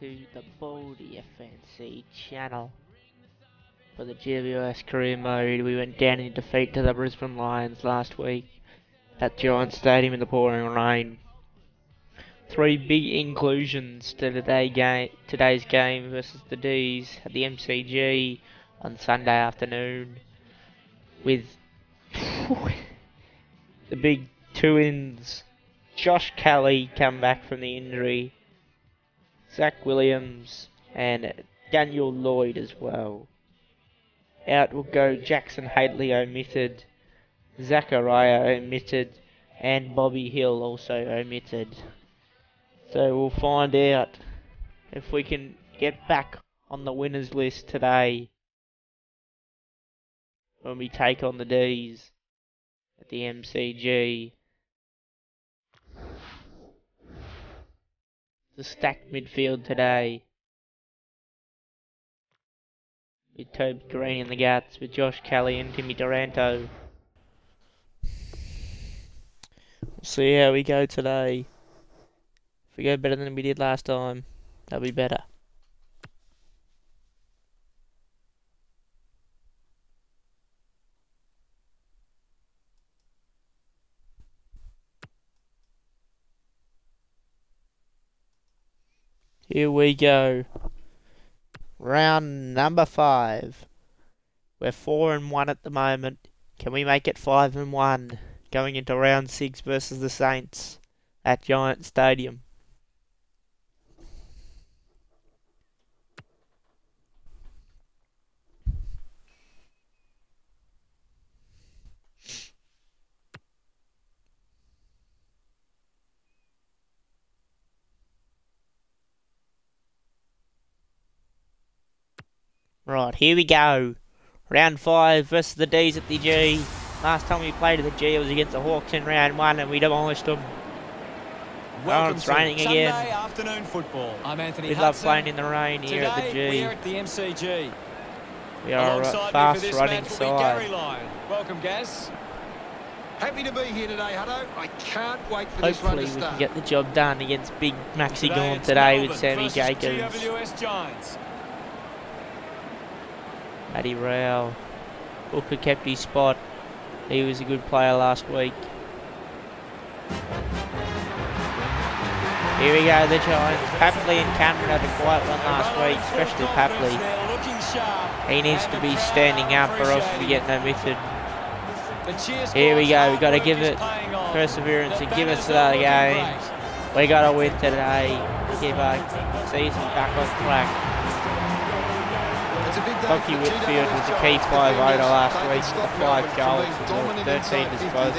to the Baldy FNC channel. For the GWS career mode, we went down in defeat to the Brisbane Lions last week at Giant Stadium in the pouring rain. Three big inclusions to today's game versus the D's at the MCG on Sunday afternoon, with the big two-ins. J.Kelly come back from the injury, Z.Willams and D.Lloyd as well. Out will go J.Hatley omitted, B.Zachariah omitted, and I.Hill also omitted. So we'll find out if we can get back on the winners list today when we take on the D's at the MCG. The stacked midfield today, with Toby Green in the guts, with J.Kelly and Timmy Duranto. We'll see how we go today. If we go better than we did last time, that'll be better. Here we go. Round number 5. We're 4-1 at the moment. Can we make it 5-1 going into round 6 versus the Saints at Giant Stadium? Right, here we go. Round 5 versus the D's at the G. Last time we played at the G, it was against the Hawks in round 1 and we demolished them. Welcome it's raining to again. Sunday afternoon football. I'm Anthony We Hudson. love playing in the rain here at the G. We're at the MCG. We are a fast running side. Welcome, Gaz. Happy to be here today, Hutto. I can't wait for this run Hopefully to we start. can get the job done against Big Maxi Gorn today with Sammy Jacobs. GWS Giants. Matty Rao. Booker kept his spot. He was a good player last week. Here we go, the Giants. Papley and Cameron had a quiet one last week, especially Papley. He needs to be standing up or else we'll be getting omitted. Here we go, we've got to give it perseverance and give us another game. We got to win today. Keep our season back on track. Bucky Whitfield was a key 5 voter last week with 5 goals and 13 disposals.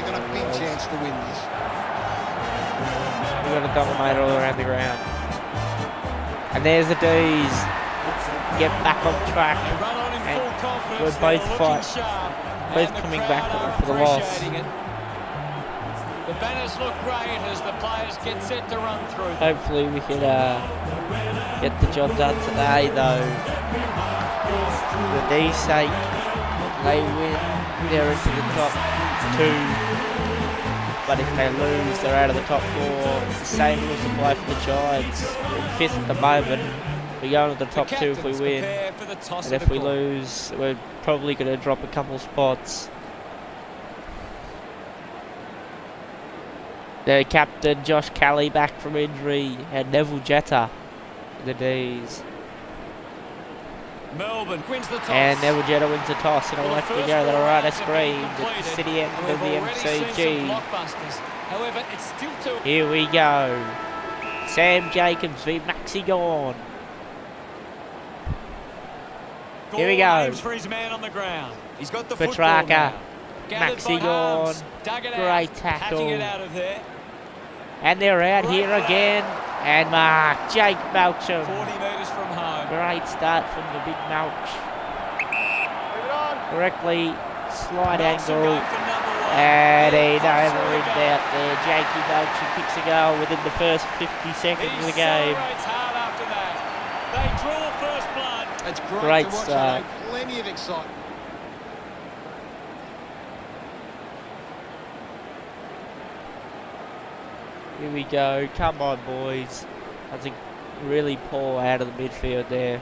We've got to dominate all around the ground. And there's the D's. Get back on track. And we're both coming back for the loss. The banners look great as the players get set to run through. Hopefully we can get the job done today though. For the D's sake, they win, they're into the top 2. But if they lose, they're out of the top 4. The same rules apply for the Giants. We're in 5th at the moment. We go into the top 2 if we win. And if we lose, we're probably going to drop a couple spots. The captain, J.Kelly, back from injury, and Neville Jetta for the D's. Melbourne wins the toss. And Neville Jetta wins the toss, and I'll let you go. That'll ride a screen at the city end of the MCG. However, it's still too. Here we go. Sam Jacobs v Maxi Gorn. Here we go. For his man on the ground. He's got the Petrarca. Maxi Gorn. Great tackle. It out of there. And they're out here again. And Mark. Jake Melcham. 40 metres from home. Great start from the big Melch. Correctly, slide angle. And he over-rigged out there. Jakey Melcham kicks a goal within the first 50 seconds of the game. Hard after that. They draw first blood. It's Great to watch, start. Plenty of excitement. Here we go. Come on, boys. That's a really poor out of the midfield there.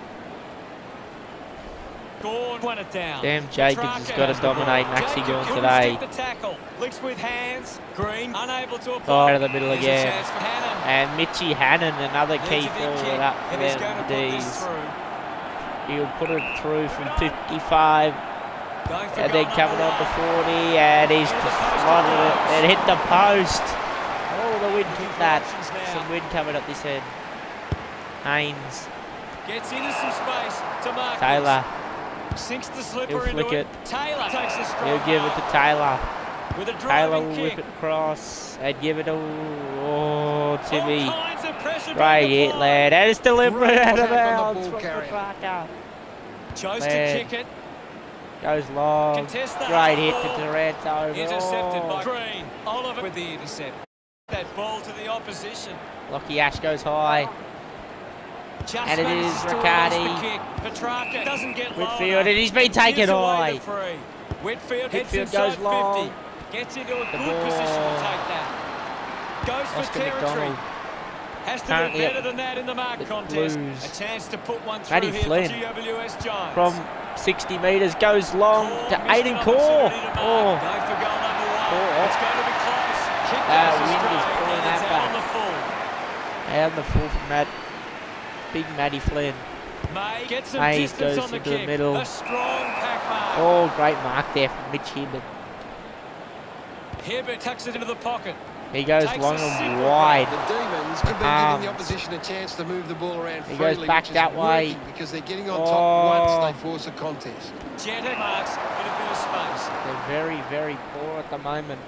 Gone, won it down. Damn, Jacobs has got to dominate Maxi Gorn today. The tackle. Licks with hands. Green unable to Oh, apply. out of the middle again. And Mitchy Hannon, another key forward up for them, the D's. He'll put it through from 55. And then coming on to 40, and he's just slotted it and hit the post. Oh, the wind took that. Some wind coming up this end. Haynes. Gets into some space to Marcus. Taylor. Sinks the slipper He'll flick into it. Taylor takes a strong He'll give it to Taylor. with a Taylor will driving whip kick. it across and give it to Timmy. All kinds of pressure Great being hit, applied. lad. And it's deliberate Great out of tap on the bounds ball from carrier. Petrarca. Chose Lad. to kick it. Goes long. Contest that Great hit ball. to Taranto. Intercepted by Green. Oliver with the intercept. That ball to the opposition. Lockie Ash goes high. Just And it manages is to Riccardi. release the kick. Petrarca doesn't get low Whitfield, and enough. he's been taken Gives away high. the free. Whitfield hits Whitfield inside goes long. 50. Gets into a The good ball. position to take that. Goes for Oscar territory. McDonald. Has to do Currently better at than that in the mark the contest. Blues. A chance to put one through Matty here Flynn for GWS Giants. From 60 metres, goes long to Aiden Core. Oh. Go Oh, for goal number one. Oh. It's going to be close. Kick That goes wind is astray, pulling and that it's out back. on the full. and the full from that big Matty Flynn. May gets some Hayes distance goes on the into kick. the middle. A strong pack mark. Oh, great mark there from Mitch Hibbert. Hibbert tucks it into the pocket. He goes Takes long a and single wide. The Demons have been giving the opposition a chance to move the ball around He freely, goes back which is that way. working because they're getting on Oh. top once they force a contest. Jetta marks in a bit of space. They're very, very poor at the moment.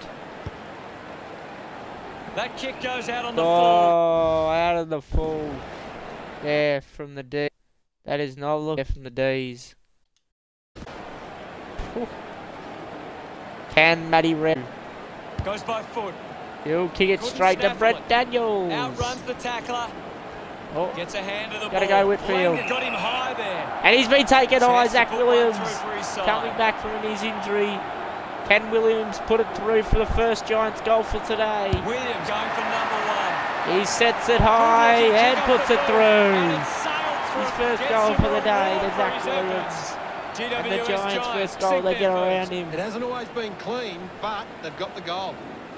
That kick goes out on the full. Oh, out of the full. There from the D. That is not looking from the D's. Whew. Can Matty Red? Goes by foot. He'll kick it Couldn't straight to snaffle Brett it. Daniels. Outruns the tackler. Oh, Gets a hand to the Gotta ball. go Whitfield. Langdon got him high there. and he's been taken high. Chance to Zach put one Williams through for his side. coming back from his injury. Can Williams put it through for the first Giants goal for today? Williams going for number one. He sets it high and puts it through. And it sailed through. His first Gets goal him for the a day reward to for Zach his Williams. efforts. And the GWS Giants' first sink goal, they their get first. around him. It hasn't always been clean, but they've got the goal.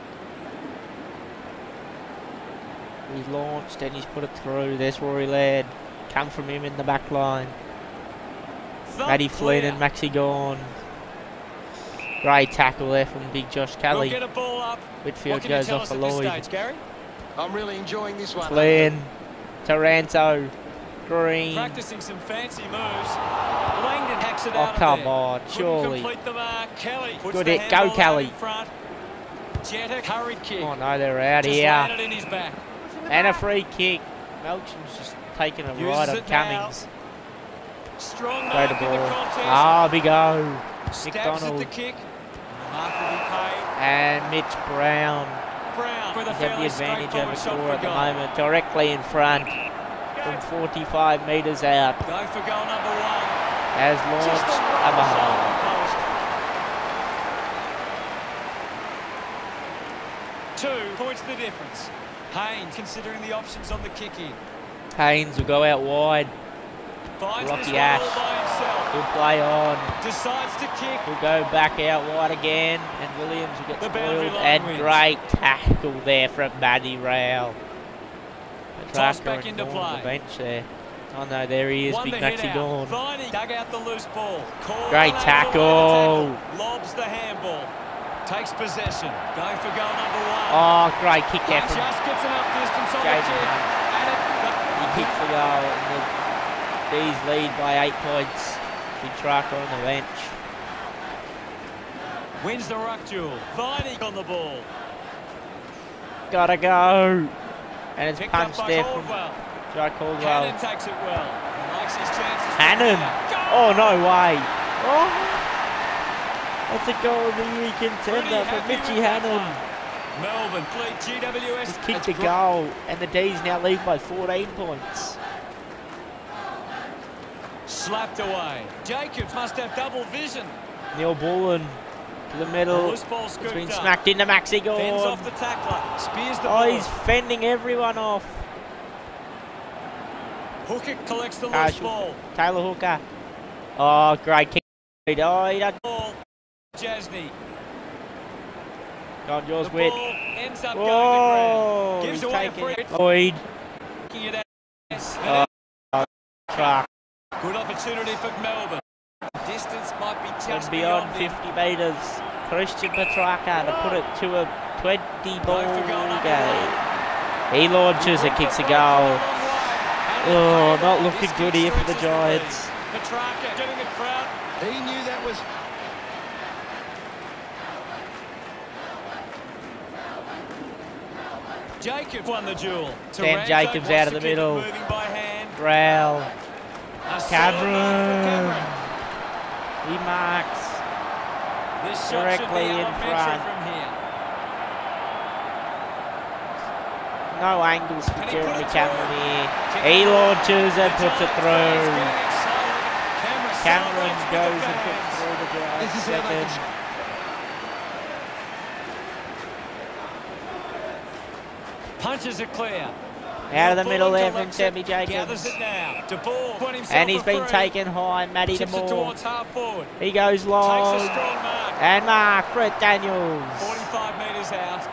He's launched and he's put it through. There's Rory Laird. Come from him in the back line. Thump Matty Flynn clear. and Maxi Gorn. Great tackle there from big Josh We'll Kelly. get a ball up. Whitfield What can you goes tell off us for at this Lloyd. stage, Gary? I'm really enjoying this one. Flynn. Taranto. Green. Practicing some fancy moves. Langdon hacks it Oh, out of come there. on, Couldn't surely. complete the mark. Kelly puts Good the hit. Go, handball out Kelly. in front. Jetta hurried kick. Oh no, they're out Just here. landed in his back. And a free kick. Melcham's just taking a Uses ride on it now. Cummings. Strong Go to mark in the ball. contest. Ah, big O. Stabs at McDonald. the kick. The mark will be paid. And Mitch Brown. Brown with a He's had the fairly advantage over straightforward shot Core for at the goal. moment. Directly in front. From 45 metres out. Go for goal number one. Has Just launched the a right behind. side of the post. Two points the difference. Haynes considering the options on the kick in. Haynes will go out wide. Finds Rocky this Ash. one all by himself. He'll play on. Decides to kick. He'll go back out wide again. And Williams will get The boundary spoiled. line And wins. great tackle there from Matty Rowell. Toss Petrarca back and into Gorn on the play. bench there. Oh no, there he is, Won big the hit Maxi out. Gorn. Viney dug out the loose ball. Corner Great unable to tackle. win the tackle. Lobs the handball. Takes possession. Going for goal number one. Oh, great kick there Just from gets enough distance on the Jaden kick. Hunt. And He kicks the goal, and the D's lead by 8 points. Petrarca on the bench. wins the ruck duel. Viney on the ball. Gotta go. And it's Picked up punched by there from Caldwell. Jai Caldwell. Hannon takes it well. He likes his chances. Hannon. Goal! Oh, no way. Oh. That's a goal of the year Pretty contender for happy Mitchy with that Hannon. one. Melbourne lead GWS. Just kicked It's a goal, and the D's now lead by 14 points. slapped away. Jacobs must have double vision. Neil Bullen to the middle. Loose ball It's scooped been up. smacked into Maxi Fends Gorn. off the tackler. Spears the Oh, ball. he's fending everyone off. Hooker collects the loose ball. Taylor Hooker. Oh, great kick. Oh, he doesn't. Jasny. Go on, yours, The Witt. ball ends up going to Oh, ground. Gives he's away a taking free. it. Lloyd. Oh, Truck. good opportunity for Melbourne. Distance might be And just beyond beyond 50 metres. Christian Petrarca to put it to a 20-ball game. He launches and kicks a goal. Oh, not looking good here for the Giants. Petrarca getting the crowd. He knew that was... Jacobs won the duel. Sam Jacobs out of the middle. Moving by hand. Brow. Cameron. He marks This shot directly should be in front. from here. No angles for Can he Jeremy put it Cameron through? here. Kick He it launches and The puts it Giants through. fans getting excited. Cameron celebrates with goes the and puts fans. through the Giants This is how they second. can... Punches it clear. Out of the middle there Ball from Sammy Jacobs. Gathers it now. De Boer put himself And he's been free. taken high. Matty Tips it DeMoore. towards half forward. He goes Takes long. a strong mark. And mark Brett Daniels. 45 metres out.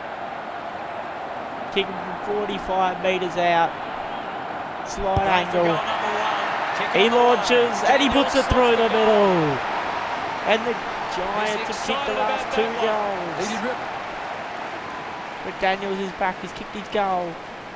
Kicking from 45 metres out. Slide Going for goal angle. number one. Kick He on the line. launches and he puts it Daniels through the sorts the middle. goal. And the Giants have kicked the excited last about 2 that one. goals. He did rip. But Daniels is back. He's kicked his goal.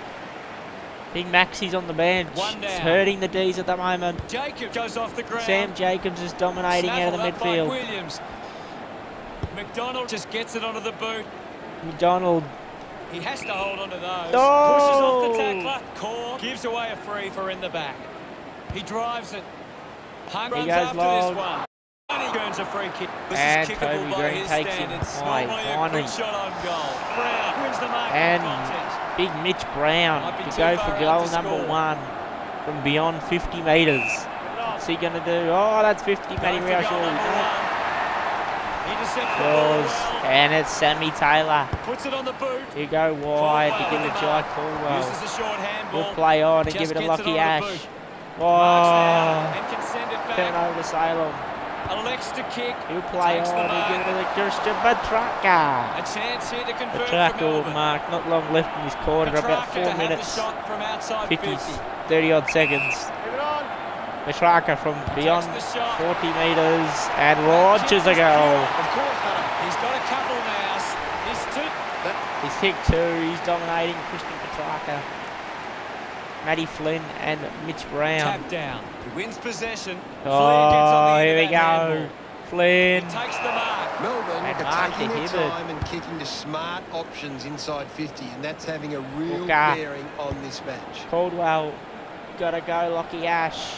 Big Maxi's on the bench. One down. It's hurting the D's at the moment. Jacob goes off the ground. Sam Jacobs is dominating out of the Snaffled up by midfield. Williams. McDonald just gets it onto the boot. McDonald. He has to hold on to those. Oh! Pushes off the tackler. Core gives away a free for in the back. He drives it. Hunt runs goes after long. this one. And he earns a free kick. This And is kickable Toby by Green his takes him standards. high, Normally a finally. good shot on goal. Brown wins the mark And contest. big Mitch Brown Might be to too go far for out goal to number score. 1 from beyond 50 metres. What's he going to do? Oh, that's 50, Matty Going for goal Rauschel. number one. He intercepts the ball Goes, well. and it's Sammy Taylor. Puts it on the boot. You go wide to give it to Jai Uses Caldwell. a short handball. We'll play on and Just give it to gets it Lockie on the Ash. boot. Marks now Oh, and can send it turn back. over to Salem. Elects to kick. He'll play Takes on the and mark. give it to Christian Petrarca. A chance here to convert Petrarca for will Melbourne. mark, not long left in this quarter, about Petrarca 4 to have the minutes, shot from outside 50, 30 odd seconds. Petrarca from beyond Takes the shot. 40 metres and launches a goal. Of course, Hunter. He's got a couple now. He's two. He's kicked 2, he's dominating Christian Petrarca. Matty Flynn and Mitch Brown. Tap down. He wins possession. Oh, here we go. Flynn. He takes the mark. Melbourne And are Mark taking to their Hibbert. time and kicking to smart options inside 50, and that's having a real Hooker. bearing on this match. Caldwell. Gotta go, Lockie Ash.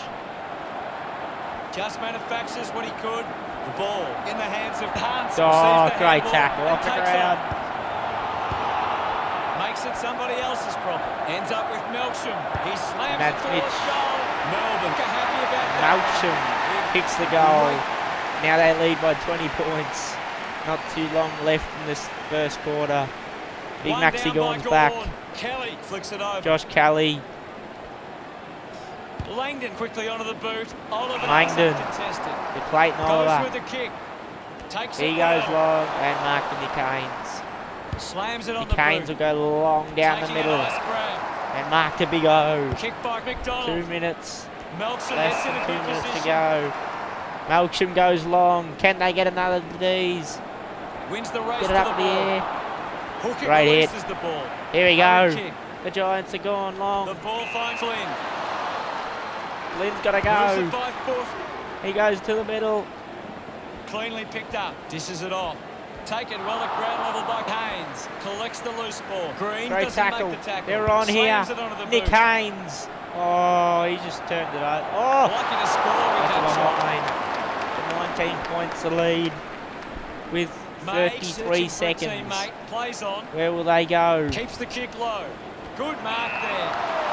Just manufactures what he could. The ball in the hands of Hunt. Oh, Receives the great handball tackle and off the takes ground. off. Makes it somebody else's problem. Ends up with Melksham. He slams That's it towards Mitch. goal. Melbourne are happy about that. Melksham kicks the goal. Now they lead by 20 points. Not too long left in this first quarter. Big One Maxi down Gorn's by back. Gawn. Kelly flicks it over. Josh Kelly. Langdon quickly onto the boot. Oliver Langdon. contested. To Clayton Goes Oliver. with the kick. Takes He it goes well. long and Mark to Nick Haynes. Slams it on Nick the Haynes boot. will go long down the Taking a middle. nice grab. And Mark to Big O. Kick by 2 McDonald. minutes. Melksham Less gets in than a 2 good minutes to position. go. Melksham goes long. Can they get another D's? Wins the race Get to it the up in the ball. air. Hooker Great hit. releases the ball. Here we Hurry go. kick. The Giants are going The long. ball finds Flynn. Lynn's got to Moves go. it by foot. He goes to the middle. Cleanly picked up. Dishes it off. Taken well at ground level by Haynes. Collects the loose ball. Green Great doesn't tackle. make the tackle. They're on here. Slams it onto the Nick boot. Haynes. Oh, he just turned it over. Oh, Lucky to score with that shot. behind. 19 points the lead with Makes 33 searching for a seconds. teammate. Plays on. Where will they go? Keeps the kick low. Good mark there.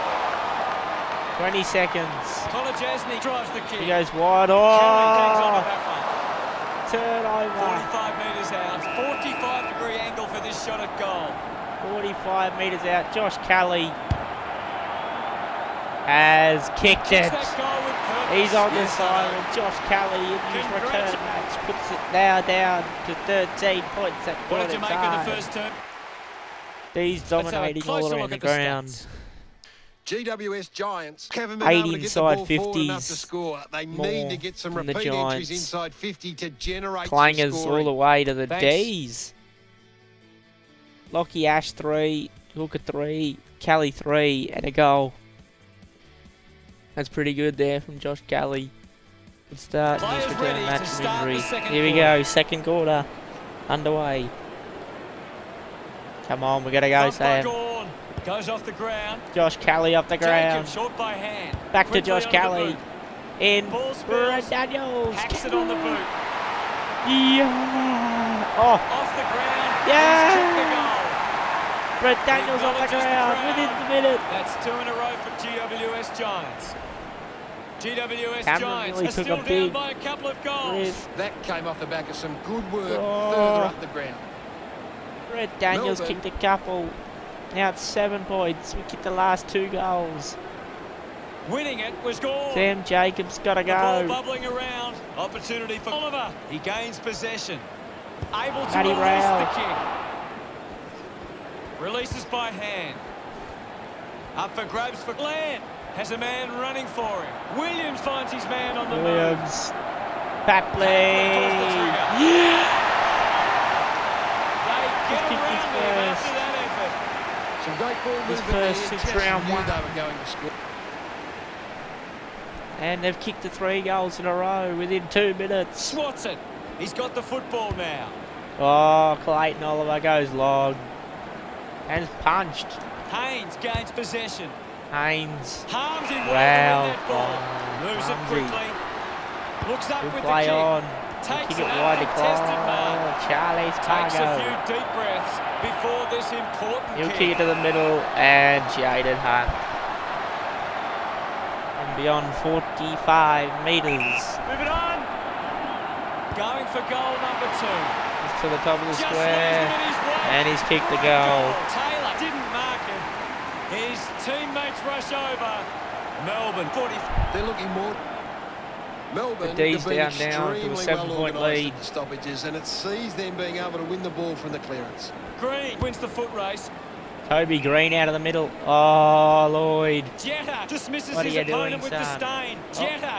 20 seconds. Kolajasny drives the kick. He goes wide. Kelly hangs on to Oh, that one. turnover. 45 metres out. 45-degree angle for this shot at goal. 45 metres out. Josh Kelly. has kicked it. That goal with purpose. He's on the Yes, sideline. Josh Kelly in his return match puts it now down to 13 points at What did you quarter make of time. the first term? He's dominating all closer around look the at the ground. stats. GWS Giants haven't been 80 able to get the ball inside forward enough to 50s score. They more need to get some from the repeat entries Giants. inside 50 to generate Clangers some all scoring. the way to the Thanks. D's. Lockie Ash 3, Hooker 3, Kelly 3, and a goal. That's pretty good there from Josh Kelly. Good start in his Players return ready match to from start the injury. second Here we quarter. go, second quarter underway. Come on, we gotta go, Front by Sam. Gawn. Goes off the ground. Josh Kelly up the ground. Jacob, short by hand. Back to Quickly Josh onto the Kelly. boot. In Ball spills. Brett Daniels. Hacks it on the boot. Yeah. Oh, Off the ground. Yeah. He's kicked the goal. Brett Daniels off the acknowledges the ground crowd. within the minute. That's 2 in a row for GWS Giants. GWS Cameron Giants really are took still a down big by a couple of goals. risk. That came off the back of some good work Oh. further up the ground. Brett Daniels Melbourne. kicked a couple. Now it's 7 points. We kicked the last 2 goals. Winning it was Gawn. Sam Jacobs got to The ball go. bubbling around. Opportunity for Oliver. He gains possession. Able to Matty release Rowell. the kick. Releases by hand. Up for grabs for Glenn. Has a man running for him. Williams finds his man on the move. Williams. Papley. Yeah. Yeah. They get Just kicked around his him first. after that effort. Some great ball His movement there. first Just round knew one. they were going to score. And they've kicked the 3 goals in a row within 2 minutes. Swats it. He's got the football now. Oh, Clayton Oliver goes long. And punched. Haynes gains possession. Haynes. Harms him Wow. well to win that ball. Oh, Moves it Harmsy. quickly. Looks up Good with play the kick. on. Takes Kick it it out, wide to contested mark. goal. Charlie's Takes a cargo. few deep breaths before this important He'll kick. kick it to the middle and Jaden Hunt. And beyond 45 metres. Moving on. Going for goal number 2. Just to the top of the Just square. leaves it in his way. And he's kicked the goal. Taylor didn't mark it. His teammates rush over. Melbourne 40. They're looking more. Melbourne The D's have been down now to a extremely 7-point well organised lead. at the stoppages, and it sees them being able to win the ball from the clearance. Green wins the foot race. Toby Green out of the middle. Oh, Lloyd. Jetta dismisses What are his you opponent doing, with son? disdain. Oh. Jetta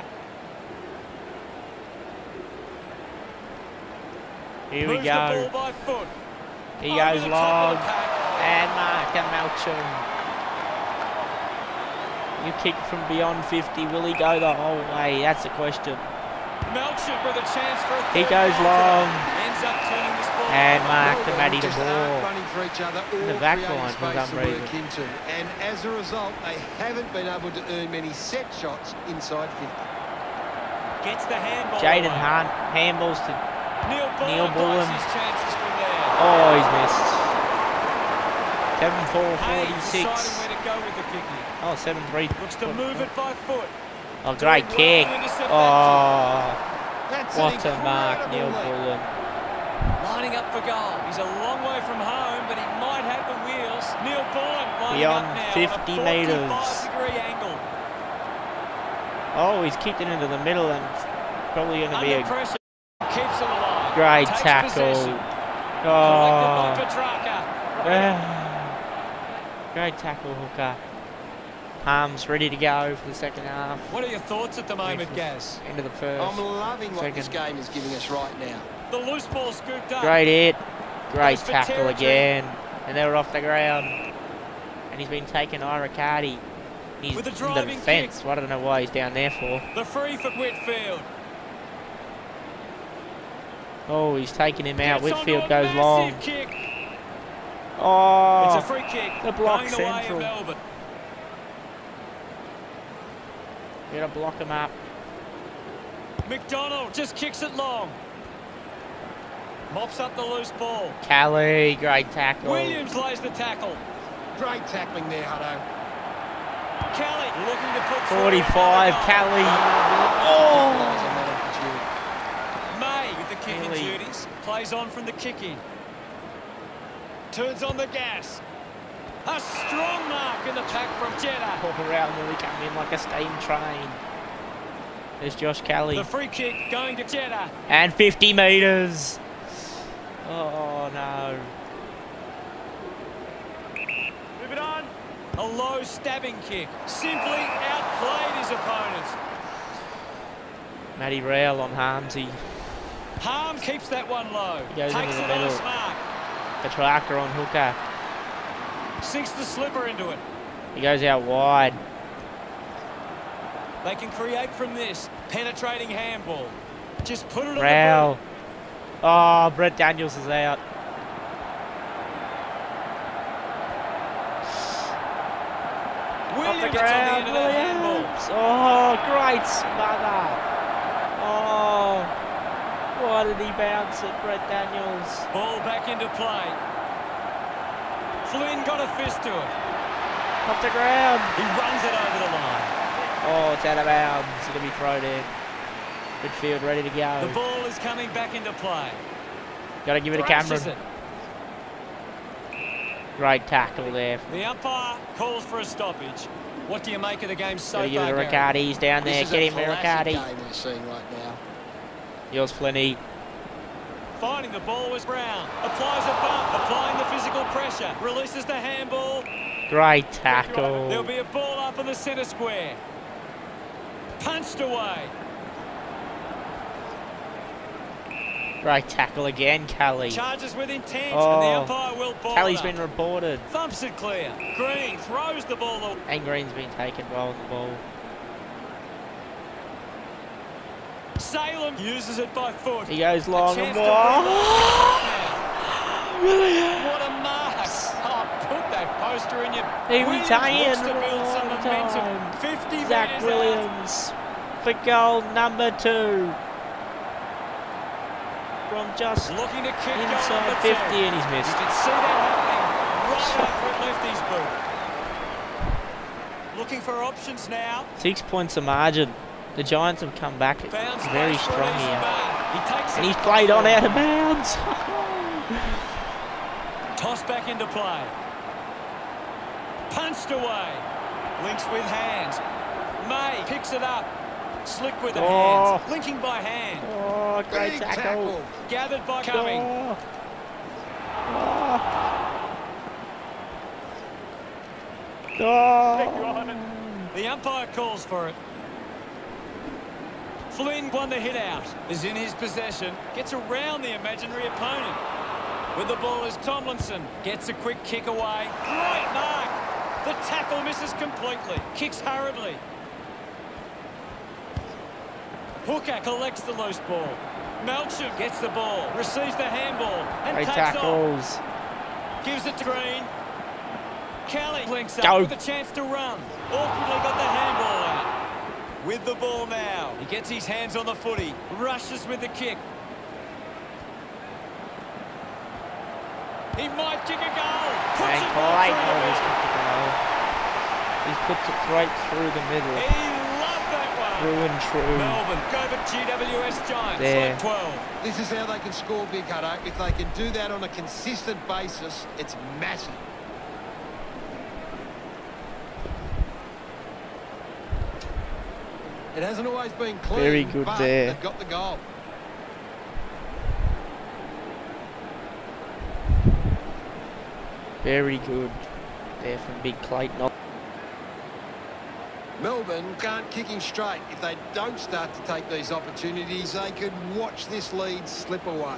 Here we moves the ball go. by foot. He Over goes the top long. of the pack. And Mark Malcolm. You kick from beyond 50. Will he go the whole way? That's the question. Melchett with a chance for a He third goes goal long. today. Ends up turning this ball. And Mark the Melbourne Matty the just aren't ball. running for each other or The back creating line for space some to work reason. into. And as a result, they haven't been able to earn many set shots inside 50. Gets the handball. Jaden away. Hunt handballs to. Neil Bullen. takes his chances from there. Oh, he's missed. 7-4, Haynes 46. deciding where to go with the kicking. Oh, 7-3. Looks to move it by foot. Oh, great kick. Oh, That's what an a mark, Neil incredible lead. Bullen. Lining up for goal. He's a long way from home, but he might have the wheels. Neil Bullen lining Beyond up now 50 on a metres. 45-degree angle. Oh, he's kicked it into the middle and it's probably going to be Under a pressure. Keeps it alive. great Takes tackle. possession. Oh, Collected by Petrarca. great tackle, Hooker. Palms ready to go for the second half. What are your thoughts at the moment, Gaz? End of the first. I'm loving what this Second. game is giving us right now. The loose ball scooped up. Great hit. Great Goes for tackle territory. again. And they were off the ground. And he's been taken Iracardi. He's With a in the driving defence. Well, I don't know why he's down there for. The free for Whitfield. Oh, he's taking him out. Gets onto Whitfield a goes massive long. Kick. Oh, It's a free kick. the block going the way of central. Melbourne. Gotta block him up. McDonald just kicks it long. Mops up the loose ball. Kelly, great tackle. Williams lays the tackle. Great tackling there, Hutto. Kelly looking to put through 45, another goal. Kelly. Oh! May with the kicking Kelly. duties. Plays on from the kicking. Turns on the gas. A strong mark in the pack from Jeddah. Pop around nearly coming in like a steam train. There's J.Kelly. The free kick going to Jeddah. And 50 metres. Oh no. Move it on. A low stabbing kick. Simply outplayed his opponent. Matty Rowell on Harmsy. Harms keeps that one low. He goes Takes into the it on middle. his mark. Petrarca on hooker. Sinks the slipper into it. He goes out wide. They can create from this. Penetrating handball. Just put it on the Rowell. ball. Oh, Brett Daniels is out. Williams Off the gets on the ground, end of that handball. Williams. Oh, great smother. Oh, why did he bounce it, Brett Daniels? Ball back into play. Flynn got a fist to it. Off the ground. He runs it over the line. Oh, it's out of bounds. It'll be thrown in. Midfield ready to go. The ball is coming back into play. Got to give it to Thrashes Cameron. it. Great tackle there. The umpire calls for a stoppage. What do you make of the game so Got to give it far, to Gary? Riccardi. He's down there. This is Get a him, classic Riccardi. game we're seeing right now. Yours, Flinny. Finding the ball was Brown. Applies a bump. Applying the physical pressure. Releases the handball. Great tackle. There'll be a ball up in the centre square. Punched away. Great tackle again, Kelly. Charges with intent, Oh. and the umpire will ball Kelly's it been up. reported. Thumps it clear. Green throws the ball away. And Green's been taken well on the ball. Salem uses it by foot. He goes A long chance and to wide. What a mark! Oh, put that poster in your... He Williams retained looks to build some all momentum. time. 50 metres Z.Willams for goal number 2. From just out. Looking to kick goal inside number 50 2. and he's You missed. can see that happening right after it left his boot. Looking for options now. 6 points of margin. The Giants have come back Bounce very pass for strong an easy here. mark. He takes And it. he's played on out of bounds. Toss back into play. Punched away. Links with hands. May picks it up. Slick with the Oh. hands. Linking by hand. Oh, great Big tackle. Gathered by Cumming. Oh. Oh. Oh. The umpire calls for it. Flynn won the hit out. Is in his possession. Gets around the imaginary opponent. With the ball is Tomlinson. Gets a quick kick away. Great mark. The tackle misses completely. Kicks hurriedly. Hooker collects the loose ball. Melcham gets the ball. Receives the handball. And Great takes tackles. off. Gives it to Green. Kelly links up Go. with a chance to run. Awkwardly got the handball out. With the ball now. He gets his hands on the footy. Rushes with the kick. He might kick a goal. Puts And it Clyde right through the always middle. kicked the goal. He's put it right through the middle. He loved that one. True and true. Melbourne go for GWS Giants. There. Like 12. This is how they can score big, Hutto. If they can do that on a consistent basis, it's massive. It hasn't always been clean, Very good but there. they've got the goal. Very good there from Big Clayton. Melbourne can't kick him straight. If they don't start to take these opportunities, they could watch this lead slip away.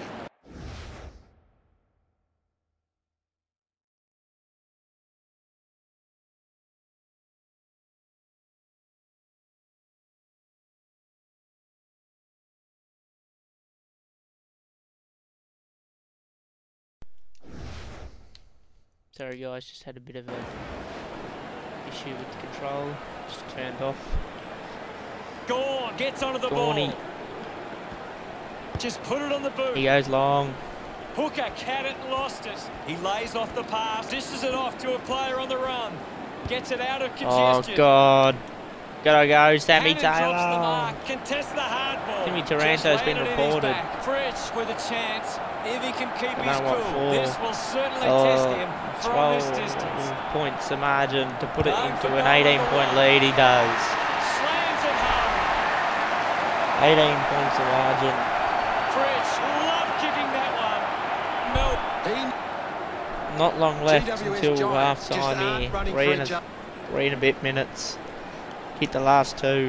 Sorry guys, just had a bit of a issue with the control. Just turned off. Gorn gets onto the Gorny. ball. Just put it on the boot. He goes long. Hooker cat it and lost it. He lays off the pass. Dishes it off to a player on the run. Gets it out of Oh congestion. God. Gotta go, Sammy Cannon drops the Taylor. mark. Contests the hard ball. Timmy Just Taranto's been landed in his reported. back. Fritsch with a chance. If he can keep I his don't know what cool, for. this will certainly Oh. test him. from this 12 distance. points the margin to put it into an 18-point lead. He does. Slams it home. 18 points the margin. Fritsch, love kicking that one. Not long left GWS until Giants half just time aren't here. running Three and a bit minutes. Hit the last 2.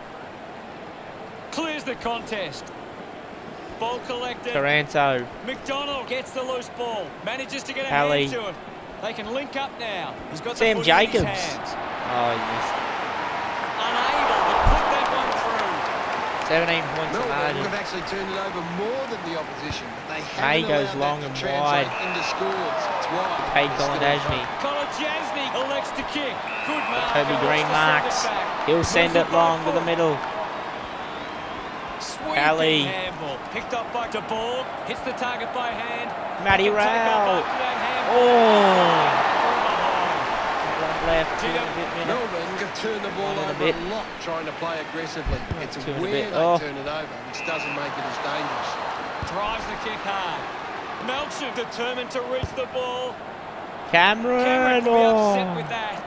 Clears the contest. Ball collected. Taranto. McDonald gets the loose ball. Manages to get a Kelly. hand to it. They can link up now. He's got Sam the footy in his Jacobs. hands. Oh, he missed. Unable to put that one through. 17 points the Melbourne margin. have actually turned it over more than the opposition. They May haven't goes allowed long that and to translate wide. into scores. It's wide. Hey, They're Colin still in Ashney. front. Kolodjasny elects to kick. Good mark. Toby and Green wants to send marks. it back. He'll send Moves it long to by the middle. Sweeping Kelly. handball. Picked up by De Boer. Hits the target by hand. Matty Can take off Rao. after that handball. Oh. From One left, 2 and a bit minutes. Melbourne have turned the ball One and a over bit. a lot trying to play aggressively. It's 2 and a where bit. they Oh. turn it over, which doesn't make it as dangerous. behind. Drives the kick hard. Melcham determined to reach the ball. Cameron. will be upset Oh. with that.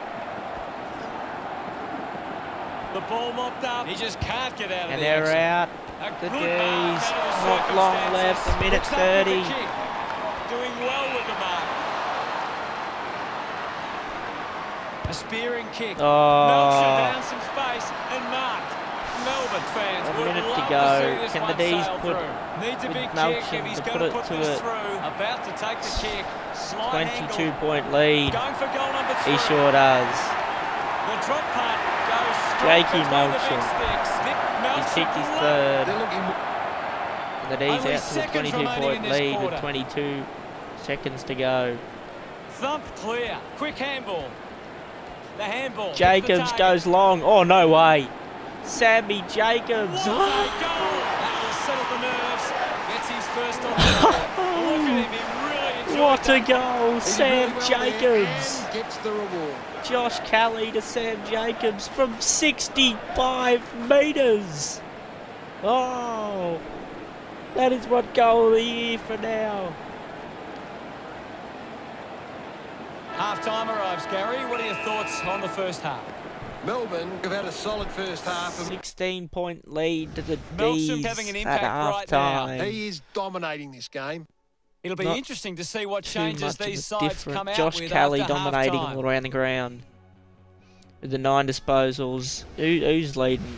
The ball mopped up. He just can't get out of And the they're action. out. A The good mark D's. under the Not long left. circumstances. A minute Picks up with the 30. kick. Doing well with the mark. A spearing kick. Melcham Oh. found some space and marked. Melbourne fans A would minute to love go. to see this Can the one D's sail put through. Needs a with big Melcham kick if he's to going put to it put to this it. through. About to take the kick. Slight angle. 22-point lead. Going for goal number 3. He sure does. The drop punt goes straight Jakey between the big Melcham. sticks. He's kicked his Melcham third. They're looking. And the D's Only out to the seconds remaining in 22-point this lead quarter. with 22 seconds to go. Thump clear. Quick handball. The handball. hits the Jacobs target. goes long. Oh, no way. Sammy Jacobs. What a goal! That will settle the nerves. Gets his first on the goal. Look at him. He really enjoyed What a that. goal. He did Sam really well there Jacobs. and gets the reward. Josh Kelly to Sam Jacobs from 65 metres. Oh, that is what goal of the year for now. Half-time arrives, Gary. What are your thoughts on the first half? Melbourne have had a solid first half. 16-point lead to the Melcham D's having an at impact half right now. time. He is dominating this game. It'll be Not interesting to see what Too changes much of these a sides different. come out Josh with Kelly after dominating half-time. all around the ground with the 9 disposals. Who's leading?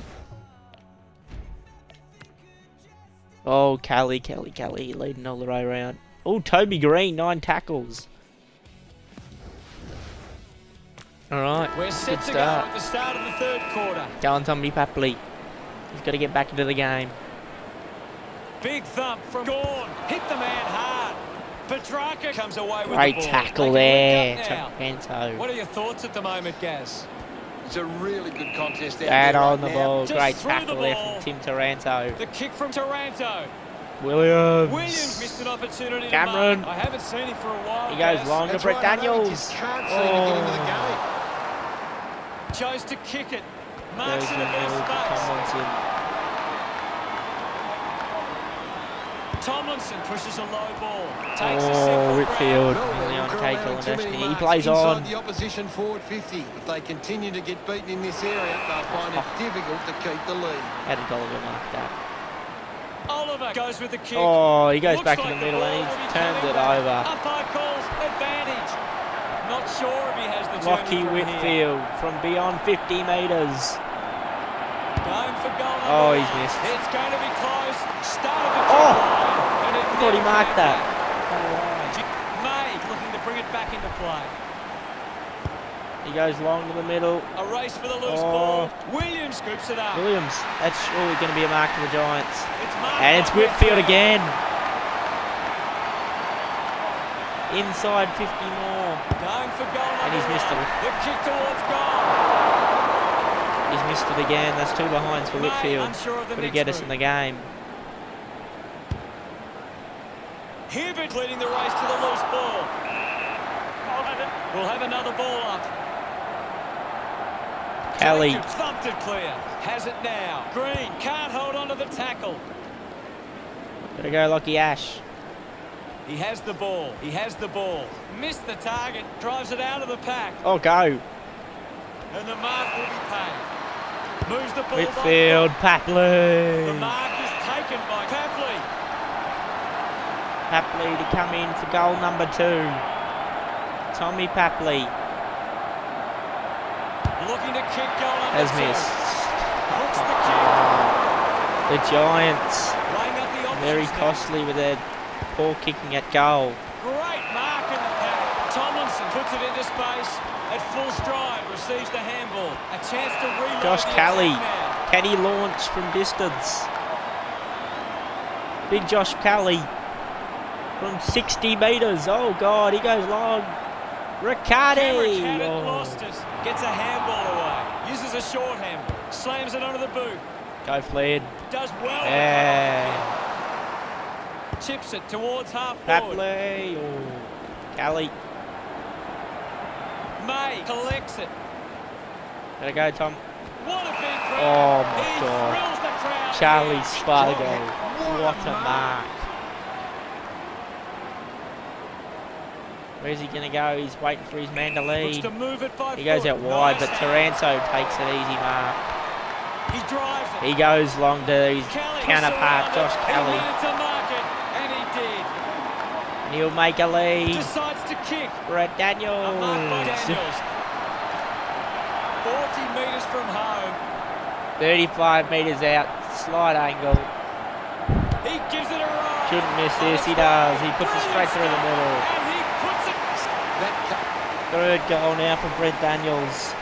Oh, Kelly leading all the way around. Oh, Toby Green, 9 tackles. All right, We're good set to go start. at the start of the third quarter. Go on, Tommy Papley. He's got to get back into the game. Big thump from Gorn. Hit the man hard. Petrarca comes away with Great the ball. tackle They there, can link up now. Taranto. What are your thoughts at the moment, Gaz? It's a really good contest out Bad there on right the now. ball. Just Great through the tackle there ball. from Tim Taranto. The kick from Taranto. Williams. Williams missed an opportunity Cameron. to mark. I haven't seen him for a while. He goes Gaz. long to That's Brett right, I know, he Daniels. just can't seem to get into the game. Chose to kick it. Goes Marks in in the a bit of middle to space. Tomlinson. Tomlinson pushes a low ball. Takes a Oh, simple Whitfield. grab. Really on Melbourne K. allowing too many He marks plays inside on. the opposition forward 50. If they continue to get beaten in this area, they'll find it difficult to keep the lead. How did Oliver mark that? Oliver goes with the kick. Oh, he goes Looks back like in the the middle ball and will be he's turned coming it back. over. Umpire calls advantage. Not sure if he has the Lockie journey from here. Whitfield from beyond 50 metres. Going for goal number Oh, he's 1. missed. It's going to be close. Started the Oh! and it I thought he never marked came that. back. May looking to bring it back into play. He goes long to the middle. A race for the loose Oh. ball. Williams scoops it up. Williams, that's surely going to be a mark to the Giants. It's marked And it's by Whitfield again. Inside 50 more. Going for goal number And he's missed 1. it. The kick towards goal. He's missed it again. That's 2 behinds for May Whitfield. unsure of the Got to next get us move. in the game. Hibbert leading the race to the loose ball. We'll have another ball up. Kelly. Jacobs thumped it clear. Has it now. Green can't hold on to the tackle. Got to go Lockie Ash. He has the ball. He has the ball. Missed the target. Drives it out of the pack. Oh, go. And the mark will be paid. Moves the ball. Midfield, Papley. The mark is taken by Papley. Papley to come in for goal number 2. Tommy Papley. Looking to kick goal number 2. Has missed. Hooks the kick. The Giants. Laying up the options Very now. costly with their poor kicking at goal. Great mark in the pack. Tomlinson puts it into space. At full stride, receives the handball. A chance to reload. Josh the Kelly. attack now. Can he launch from distance? Big Josh Kelly. From 60 metres. Oh, God, he goes long. Riccardi. Cameron Cabot Oh. lost it. Gets a handball away. Uses a short handball. Slams it onto the boot. Go, Flair. Does well. Yeah. Chips it towards half forward. Papley. Oh. Kelly. May collects it. Gotta go, Tom. What a big crowd. Oh, my He God. thrills the crowd. Charlie here. Spargo. What a mark. Where's he going to go? He's waiting for his man to Looks lead. to move it by He goes foot. out wide, Nice but hand. Taranto takes an easy mark. He drives it. He goes long to his Kelly counterpart, was Josh surrounded. Kelly. He needed to mark it, and he did. And he'll make a lead. Decides to kick. Brett A mark by Daniels. Daniels. 40 metres from home. 35 metres out. Slide angle. He gives it a run. Shouldn't miss this. He does. He puts it straight through the middle. And he puts it. Third goal now for Brett Daniels.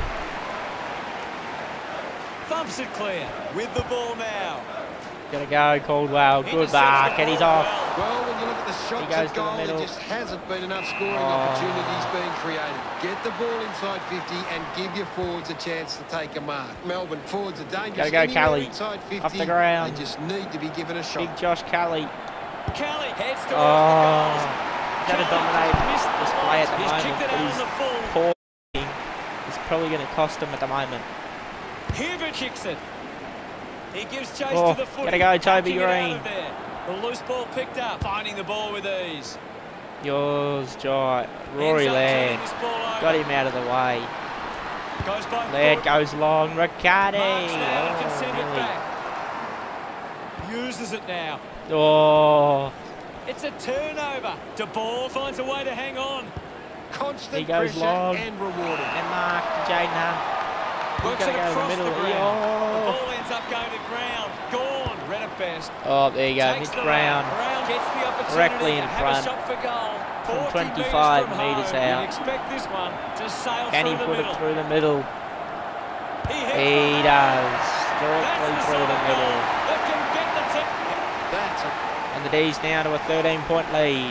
Thumps it clear. With the ball now. Gonna go, Caldwell. He Good intercepts mark, the and he's ball off. well. Well, when you look at the shots goes at to the goal, middle. there just hasn't been enough scoring Oh. opportunities being created. Get the ball inside 50 and give your forwards a chance to take a mark. Melbourne forwards are dangerous. Gotta go, Anywhere Kelly. inside 50, Off the ground. They just need to be given a shot. Big Josh Kelly. Kelly heads towards Oh. the goals. He's had a dominating Missed the display at the He's moment, kicked it but out on he's the full. poor. It's probably going to cost him at the moment. Hibbert kicks it. He gives chase Oh, to the foot. gotta go, Toby Hacking it out Green. of there. The loose ball picked up. Finding the ball with ease. Yours, Jai. Rory Ends up Laird. turning this ball over. Got him out of the way. Goes by Laird foot. goes long. Riccardi. Marks now and can send it really? back. Uses it now. Oh, It's a turnover. De Ball finds a way to hang on. Constant He goes pressure long. and rewarded. and Mark to Jaden Hunt. He's Works got to it go in the across middle. the ground. The Oh. ball ends up going to ground. Gone. Read it best. Oh, there you go. Takes Mitch the Brown. mark. Brown gets the opportunity Directly in to have front a shot for goal. from 40 25 metres metres from home. out. You'd expect this one to sail Can he through the put middle. it through the middle? He hits He the does. That's Directly the through sort the of middle. goal that can get the tip. That's a And the D's now to a 13-point lead.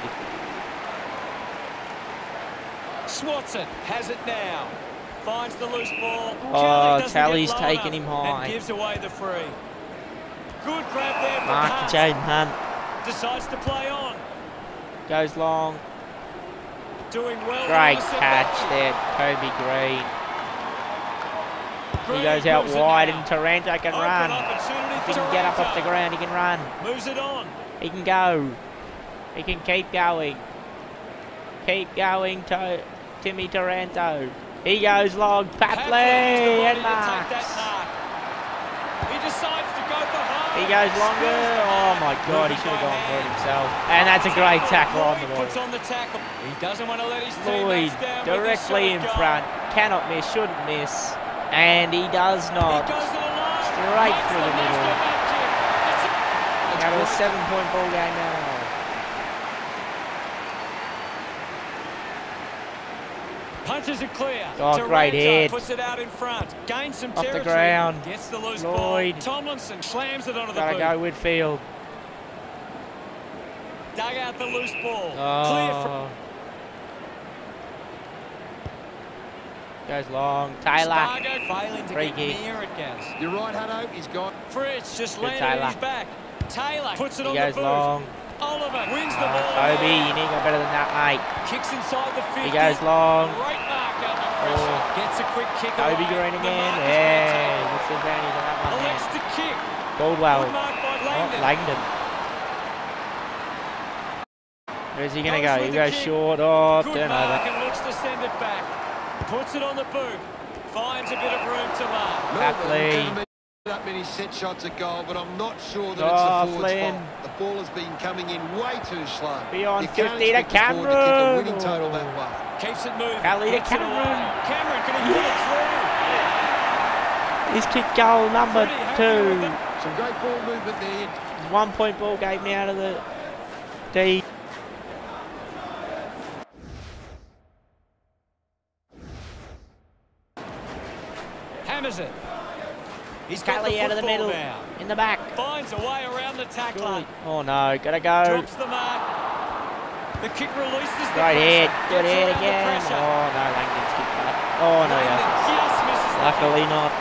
Swats it. Has it now. Finds the loose ball. Oh, Kelly doesn't Tally's get low taken enough him high. and gives away the free. Good grab there from Mark Hunt. to Jaden Hunt. Decides to play on. Goes long. Doing well. Great on the set catch back. there, Kobe Green. He Green goes out moves it wide now. and Taranto can Open run. opportunity If he for can get up off the Taranto. ground, he can run. Moves it on. He can go. He can keep going. Keep going, Timmy Taranto. He goes long. Papley and marks. He decides to go for home. He goes longer. Oh my God, he should have gone for it himself. And that's a great tackle on the Puts ball. on the tackle. He doesn't want to let his Lloyd teammates down with directly in this shot front. Cannot miss, shouldn't miss. And he does goal. not. He goes to the line. Straight Makes through the most middle. of that kick. It's Now to a 7-point ball game now. Punches it clear. Oh, great Taranto head. puts it out in front. Gains some Off the territory. ground. Gets the loose Lloyd. ball. Tomlinson slams it onto the Gotta boot. go Whitfield. Dug out the loose ball. Clear from Oh. Goes long. Taylor. Spargo failing to Free get kick. near it, Gaz. You're right, Hutto. He's got Fritz just Good landed Taylor. on his back. Taylor puts it He on goes the boot. long. Oliver wins the ball. Kobe, you need to go better than that, mate. Kicks inside the 50. He goes long. Great mark under pressure. Oh. Gets a quick kick Kobe away. Green The again. mark is Yeah, maintained. what's the advantage on that one Elects there? to kick. Caldwell. Good mark by Oh, Langdon. Langdon. Where's he going to go? He goes short. Oh, Good mark turnover. and looks to send it back. Puts it on the boot. Finds a bit of room to mark. Hatley. Haven't made that many set shots at goal, but I'm not sure that Oh, it's the forward's Flynn. fault. The ball has been coming in way too slow. Beyond You can't 50 to expect the forward to kick a Cameron. winning total that way. Keeps it moving. Kelly to Gets it Cameron. away. Cameron, can he pull it through? He's kicked goal number Pretty happy with 2. it. Some great ball movement there. 1 point ball game now to the D. Hammers it. He's got Kelly the out of the football middle. now. In the back. Finds a way around the tackler. Oh no, gotta go. Drops the mark. The kick releases the Right pressure. head. Good Gets head around the again. pressure. Oh no, Langdon's kicked that. Oh no, Langdon yeah. just misses the Luckily kick. not.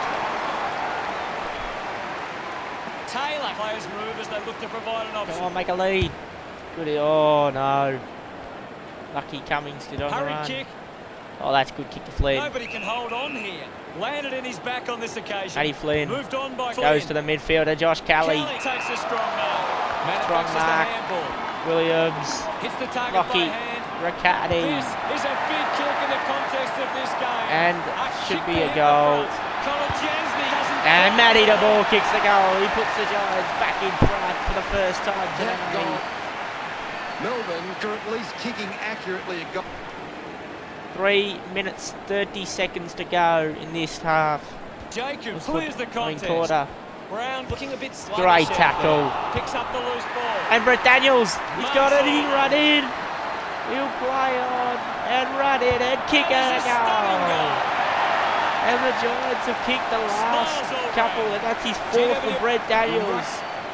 Taylor players move as they look to provide an option. Come on, make a lead. Good. Oh no. Lucky Cummings did on the Hurry run. kick. Oh, that's good kick to Flynn. Nobody can hold on here. Landed in his back on this occasion. Matty Flynn Moved on by goes to the midfielder, Josh Kelly. Kelly takes a strong mark. Strong Manufactures the mark. handball. Williams. Hits the target Rocky. by hand. Riccardi. This is a big kick in the context of this game. And A should kick be to a hit the goal. front. Colagianni doesn't And fall. Matty the ball kicks the goal. He puts the Giants back in front for the first time That today. goal. Melbourne are at least kicking accurately a goal. 3 minutes 30 seconds to go in this half. Jacob This clears the footballing contest. quarter. Brown looking a bit sluggish. Great out tackle. there. Picks up the loose ball. And Brett Daniels, he's got it, he Marshall. run in. He'll play on and run in and kick That a is a stunning goal. goal. And the Giants have kicked the last Smiles all couple, round. and that's his 4th for GWS. Brett Daniels.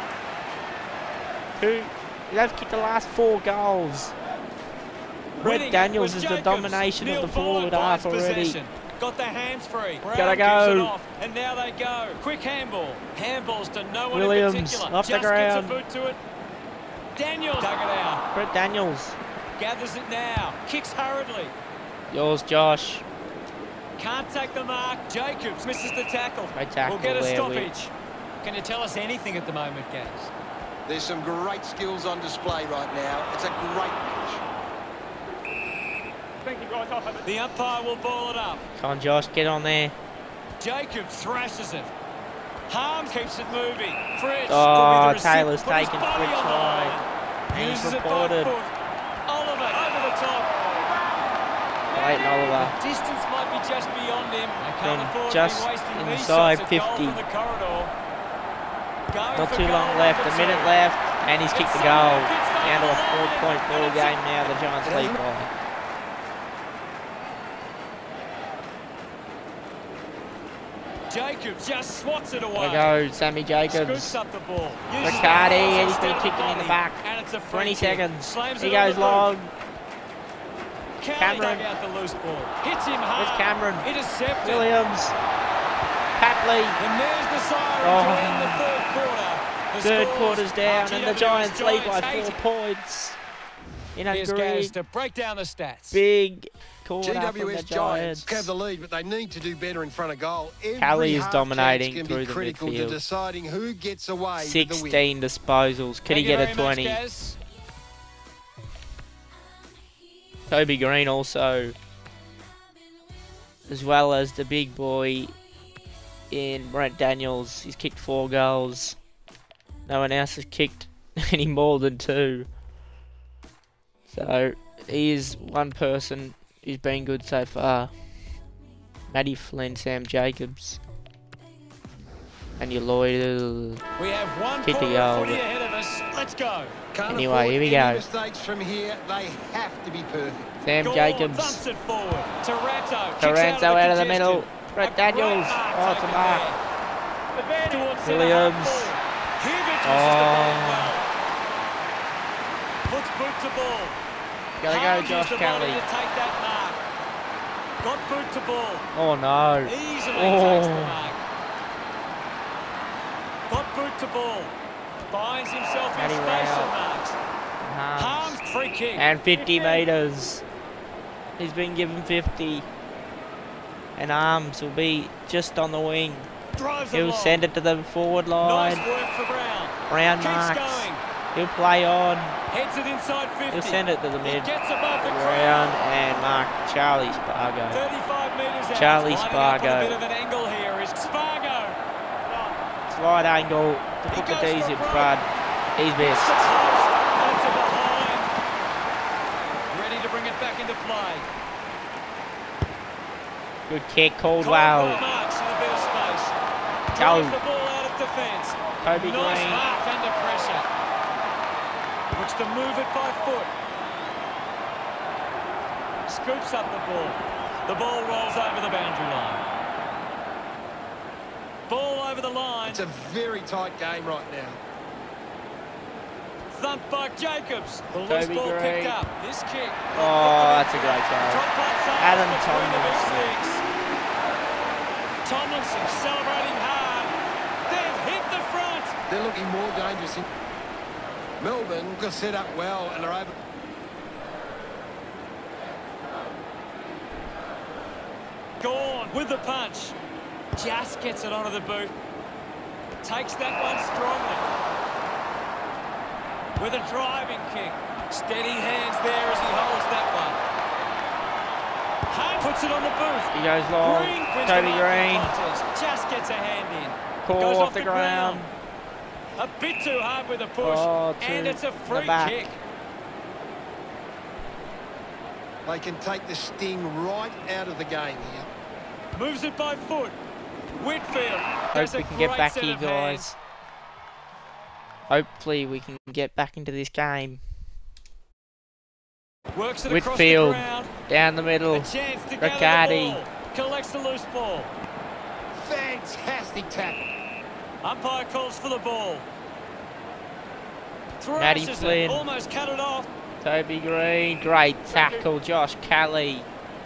They've kicked the last 4 goals. Brett Winning it Daniels with is the Jacobs. domination of Neil the forward Boyd half finds already. possession. Got the hands free. Brown Gotta gives it go. off, and now they go. Quick handball. Handballs to no one Williams, in particular. off the Just ground. gets a boot to it. Daniels dug it out. Brett Daniels, Gathers it now. Kicks hurriedly. yours, Josh. Can't take the mark. Jacobs misses the tackle. Great tackle We'll get a there, stoppage. Can you tell us anything at the moment, Gaz? There's some great skills on display right now. It's a great match. The umpire will ball it up. Come on, Josh, get on there. Jacobs thrashes it. Harms keeps it moving. Fritz. Oh, could be the Taylor's receipt, put his taken body Fritz on the high. line. And he's Uses it by reported. foot. Oliver over the top. Clayton Oliver. Distance might be just beyond him. They can't Then afford just to be wasting these inside shots at goal 50. from the corridor. Going Not for too long goal left, number a minute 2. left, and he's kicked the It's goal. somehow gets Down to a down the 4-point line, ball and it's game now, the Giants lead by. Jacobs just swats it away. There goes Sammy Scoops Jacobs. up the ball. Uses Riccardi, the and hands he's been instead of kicking in the body. back. And it's a free 20 kick. seconds. Slams He it on goes the boot. long. Kelly Cameron. dug out the loose ball. Hits him hard. There's Cameron. Intercepted. Williams. Hatley. And there's the siren Oh. to end the third quarter. The Third scores quarter's down, and the GWS Giants lead by Giants 4 points. In a Here's Gaz great, to break down the stats. big quarter from the GWS Giants. Giants have the lead, but they need to do better in front of goal. Every Kelly is half dominating chance through can the be critical midfield. to deciding who gets away with the win. 16 disposals. Could he Thank you get a very much, 20? Gaz. Toby Green also, as well as the big boy in Brent Daniels. He's kicked 4 goals. No one else has kicked any more than 2. So he is one person who's been good so far. Matty Flynn, Sam Jacobs, and D.Lloyd. We have one Kick the quarter goal, footy but- ahead of us. Let's go. Can't Anyway, afford here we any go. mistakes from here. They have to be perfect. Sam Gorn Jacobs. thumps it forward. Taranto. Taranto out of the congestion. middle. Brett A Daniels. great Oh, it's a taken mark. there. Towards centre Williams. half forward. Huggins Oh. uses the ball well. Puts boot to ball. Gotta go, Harms Josh used the body Kelly. to take that mark. Got boot to ball. Oh no. Easily Oh. takes the mark. Got boot to ball. Finds himself in Matty space Rao. and marks. Harms. Harms free kick. And 50 metres. He's been given 50. And Arms will be just on the wing. Drives He'll along. send it to the forward line. Nice work for Brown. Brown Keeps marks. going. He'll play on. Heads it inside 50. He'll send it to the mid. Gets above the Ground and mark Charlie Spargo. 35 metres out. Charlie Lining up Spargo. on a bit of an angle here is Spargo. Slight angle to put the D's in front. He's missed. That's a behind. Ready to bring it back into play. Good kick, Caldwell. Marks in a bit of space. Go. Drives the ball out of defence. Toby Nice Green. mark under pressure. Looks to move it by foot. Scoops up the ball. The ball rolls over the boundary line. Ball over the line. It's a very tight game right now. Thumped by Jacobs. The loose Toby ball Green. picked up. This kick. Oh, that's a great goal. Adam Tomlinson. Tomlinson. Tomlinson celebrating hard. They've hit the front. They're looking more dangerous. Melbourne got set up well and are able. Gone with the punch. Just gets it onto the boot. Takes that one strongly. With a driving kick. Steady hands there as he holds that one. Hunt puts it on the boot. He goes long. Toby Green. Just gets a hand in. Call Goes off the ground. A bit too hard with a push. Oh, and it's a free back. kick. They can take the sting right out of the game here. Moves it by foot. Whitfield. Hope we can get back here, guys. Hopefully we can get back into this game. Works it Whitfield, across the ground. down the middle. A chance to gather Riccardi. the ball. Collects the loose ball. Fantastic tackle. Umpire calls for the ball. Matty Thrashes Flynn. it. Almost cut it off. Toby Green, great tackle. J.Kelly.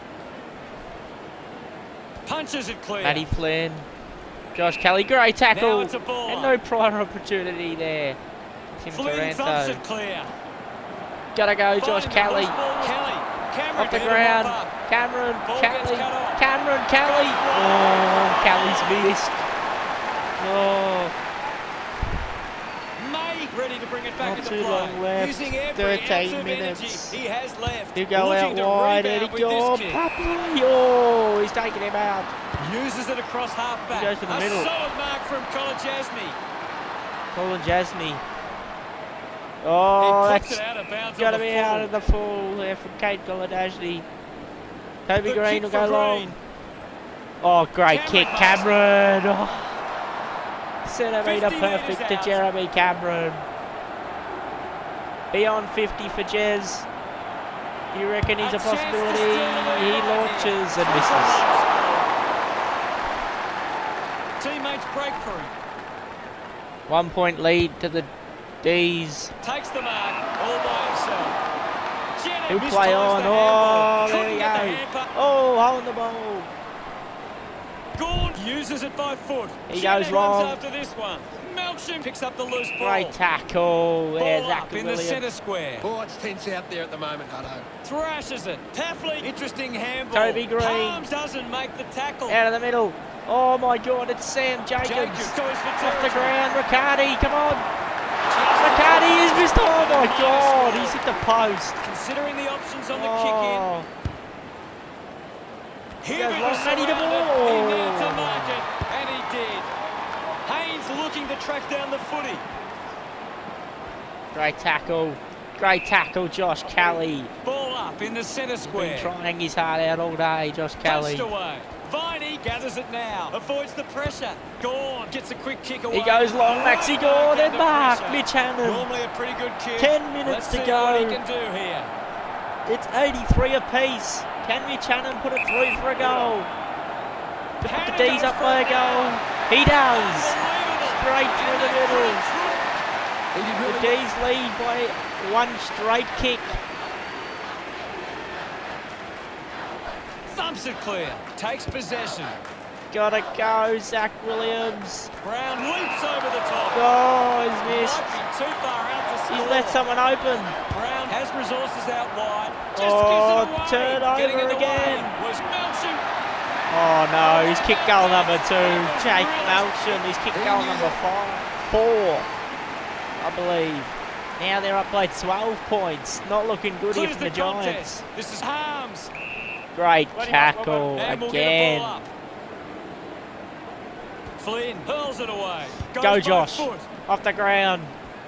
Punches it clear. Matty Flynn. J.Kelly, great tackle. Now it's a ball. And no prior opportunity there. Tim Flynn thumps it Taranto. clear. Gotta go, Finding J.Kelly. the loose ball. Kelly. Cameron Off the to hit him ground. up. Cameron, Ball gets Kelly. cut off. Cameron, Kelly. Oh, Kelly's missed. Oh, May ready to bring it back not into too play. long left. Using every 13 ounce of minutes. energy he has left. He'll go Looking out to wide. And rebound he with this goes. kick. Oh, he's taking him out. Uses it across half back. He goes to the a middle. solid mark from Colin Jasmine. Colin Jasmine. Oh, He puts that's it out of bounds. got to on the be out full. of the full there from Kate Goladashny. Toby The Green kick will for go long. Green. Oh, great kick, Cameron. Cameron. Oh. Centimetre 50 perfect metres to out. Jeremy Cameron. Beyond 50 for Jez. You reckon he's a chance to possibility? steal the lead He right launches here. and misses. Teammates break for him. 1 point lead to the D's. Takes the mark all by himself. Jenner He'll play mistimes on. the Oh, handball. there we Couldn't get the go. hamper. Oh, holding the ball. Gord uses it by foot. He Jenner goes long. runs after this one. Melcham picks up the loose ball. Great tackle. There's Ball up Zachary in the centre Williams. square. Oh, it's tense out there at the moment, Hutto. Thrashes it. Taffley, interesting handball. Toby Green. Palms doesn't make the tackle. Out of the middle. Oh my God, it's Sam Jacobs. Jacobs goes for Off the territory. ground, Riccardi, come on. Riccardi is missed. Oh my God, he's hit the post. Considering the options on the Oh, kick in. goes Hibbert long, was Matty the surrounded. ball. He needed to mark it, and he did. Haynes looking to track down the footy. great tackle. Great tackle, J.Kelly. Ball up in the centre Been square. trying his heart out all day, J.Kelly. Punched away. Viney gathers it now. Avoids the pressure. Gorn gets a quick kick away. He goes long, Maxi Gore, then Under back. pressure. Mitch Hannon. Normally a pretty good kick. 10 minutes Let's to see go. what he can do here. It's 83 apiece. Can Mitch Hannon put it through for a goal? To put the D's up by a goal. He does. Straight through the middle. He did The really D's lead by one straight kick. Thumps it clear. Takes possession. Gotta go, Z.Willams. Brown leaps over the top. Oh, he's missed. Might be too far out to score. He's let someone open. Brown has resources out wide. Just Oh, gives it away. turn Getting over in the again. way was Melcham. Oh no, he's kicked goal number 2. Jake Melcham, he's kicked goal number 4, I believe. Now they're up by 12 points. Not looking good here Clears from the the Giants. contest. This is Harms. Great tackle And we'll get a ball again. up. Flynn hurls it away. Goes Go by Josh. foot. Off the ground.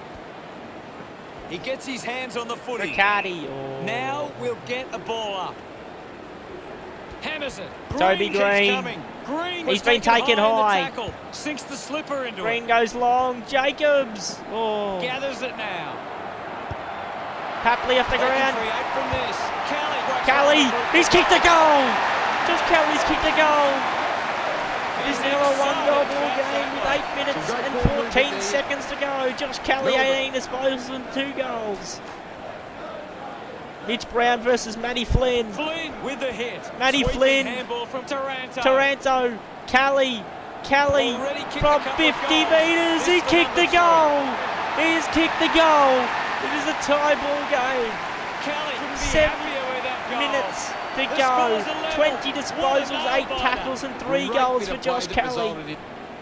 He gets his hands on the footy. Riccardi. Oh. Now we'll get a ball up. Hammers it. Toby keeps Green. coming. Green He's was been taken high. in the tackle. Sinks the slipper into Green it. goes long. Jacobs. Oh. Gathers it now. Papley off the They can ground. create from this. Kelly. He's kicked a goal. Josh Kelly's kicked a goal. It is now a one-goal ball game with 8 minutes and 14 seconds to go. Josh Kelly, 18 disposals and 2 goals. Mitch Brown versus Matty Flynn. Flynn with the hit. Matty Sweeping Flynn. handball from Taranto. Taranto. Kelly Already kicked from a couple of 50 goals. metres. He This the kicked the number goal. He has kicked the goal. It is a tie ball game. Kelly couldn't be 7 happier with that goal. minutes to The go. scores are level. 20 What a disposals, 8 nail-biter. tackles and 3 Great goals bit for of play Josh that Kelly. resulted in-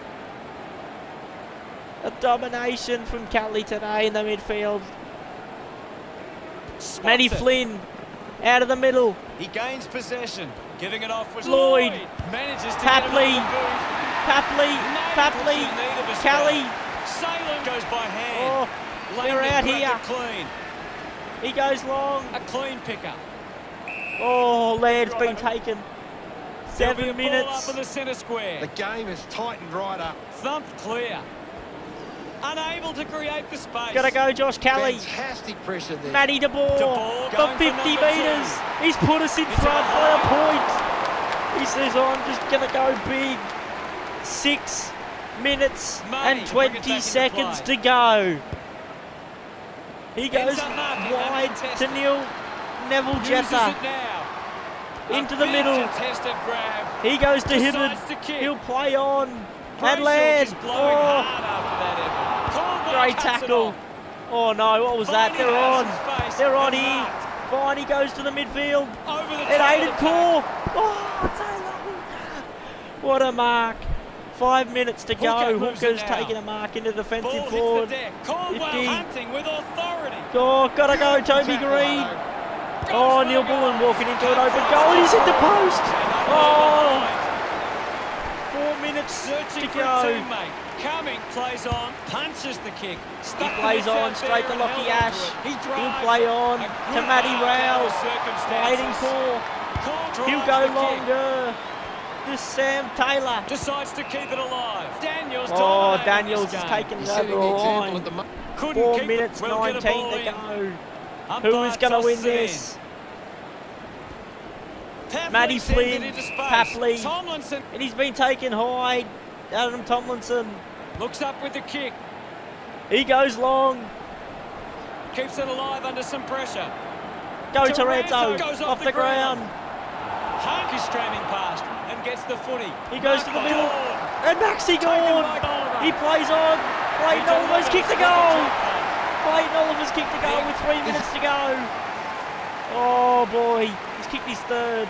A domination from Kelly today in the midfield. Spots Matty it. Flynn out of the middle. He gains possession. Giving it off was Lloyd. Manages to Papley. get it off Papley, Kelly. Salem goes by hand. Oh, they're Langdon out grabbed here. it clean. He goes long. A clean pickup. Oh, Laird's been taken. There'll be 7 a ball minutes. up in the centre square. The game has tightened right up. Thumped clear. Unable to create the space. Gotta go, Josh Kelly. Fantastic pressure there. Matty De Boer Boer for going for 50 number metres. 2. He's put us in Into front the by a line. point. He says, I'm just gonna go big. 6 minutes Money and to bring it 20 back into seconds play. to go. He goes Ends up marking, wide uncontested. to Neil Neville Uses Jetta. it now. Into A the big middle. contested grab. He goes to Hibbard. Decides to kick. He'll play on. And Brayshaw Laird. just blowing Oh, hard after that effort. Caldwell great cuts it tackle. off. Oh no, what was that? Viney They're has on. some space They're on and here. marked. Viney goes to the midfield. Over the And top of Aiden the pack. Core. Oh, Taylor. What a mark. 5 minutes to go. Hooker moves it Hooker's now. taking a mark into Ball defensive hits forward. the deck. Caldwell 50. hunting with authority. Oh, gotta go, Toby Tackle, Green. though. Oh, Neil Bullen walking into an open goal. And he's hit the post. Oh, 4 minutes Searching to for a go. teammate. Cumming plays on, punches the kick. Stuck He plays the on midfield straight to there and Lockie held Ash. onto it. He He'll drives play it. on A to good Matty mark under Rowell. circumstances. Aiden Core. Cole He'll drives go the kick. longer. This Sam Taylor. Decides to keep it alive. Daniels Oh, dominating Daniels this is game. taking He's it setting over the a example line. at the moment. Couldn't 4 keep it. minutes, We'll get a 19 ball to in. go. Umpire Who is going to win tosses it in. this? Papley Matty sends it Flynn, into space. Papley. Tomlinson And he's been taken high. Adam Tomlinson. looks up with the kick. He goes long. Keeps it alive under some pressure. Go Taranto Taranto. goes Off the ground. Hark is streaming past and gets the footy. He goes to the middle. Gone. And Maxi Taken Gord. by Oliver. He plays on. Clayton It's Oliver's Oliver's kicked the got goal. the top. Clayton Oliver's kicked the goal with 3 minutes to go. Oh boy. He's kicked his third.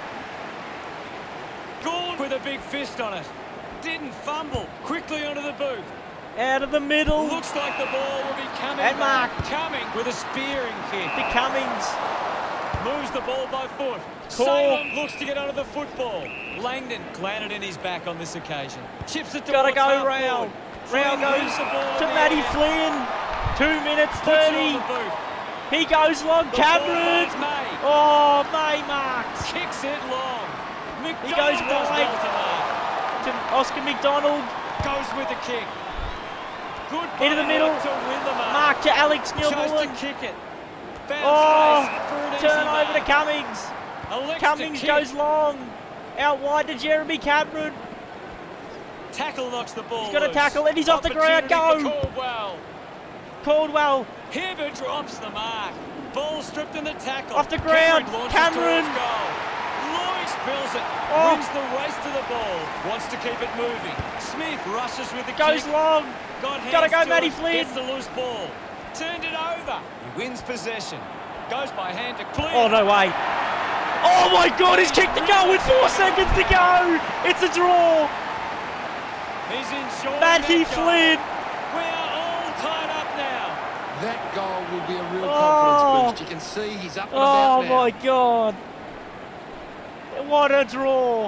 Gord with a big fist on it. Didn't fumble. Quickly onto the boot. Out of the middle. Looks like the ball will be coming And back. marked. Cumming with a spearing kick. To Cummings. Moves the ball by foot. Cool. Salem looks to get onto the football. Langdon glanted in his back on this occasion. Chips it Gotta towards go, half Rao. forward. Rao Flynn goes moves the ball to in the Matty air. Flynn. 2 minutes Puts it 30. on the boot. He goes long. The ball Cameron. finds May. Oh, May marks. Kicks it long. McDonald goes does wide. well to mark. To Oscar McDonald. Goes with the kick. Good Into the body middle. to win the mark. Mark to Alex Neil Chose Bullen. to kick it. Found Oh, space for an easy turn over to mark. Cummings. Elects to Cummings kick. goes long. Out wide to Jeremy Cameron. Tackle knocks the ball. He's got a loose. tackle and he's off the ground. Opportunity Go. for Caldwell. Caldwell Hibbard drops the mark. Ball stripped in the tackle. off the ground. launches Cameron. towards goal. Lloyd spills it. Oh. Wins the race to the ball. Wants to keep it moving. Smith rushes with the goes kick. long. Got hands Gotta go, to Matty it. Flynn. Gets the loose ball. Turned it over. He wins possession. Goes by hand to clear. Oh, no way. Oh my God, he's kicked the goal with 4 seconds to go. It's a draw. He's enjoying Matty that goal. Flynn. We are all tied up now. That goal will be a real confidence boost. You can see he's up and about now. Oh my God! What a draw!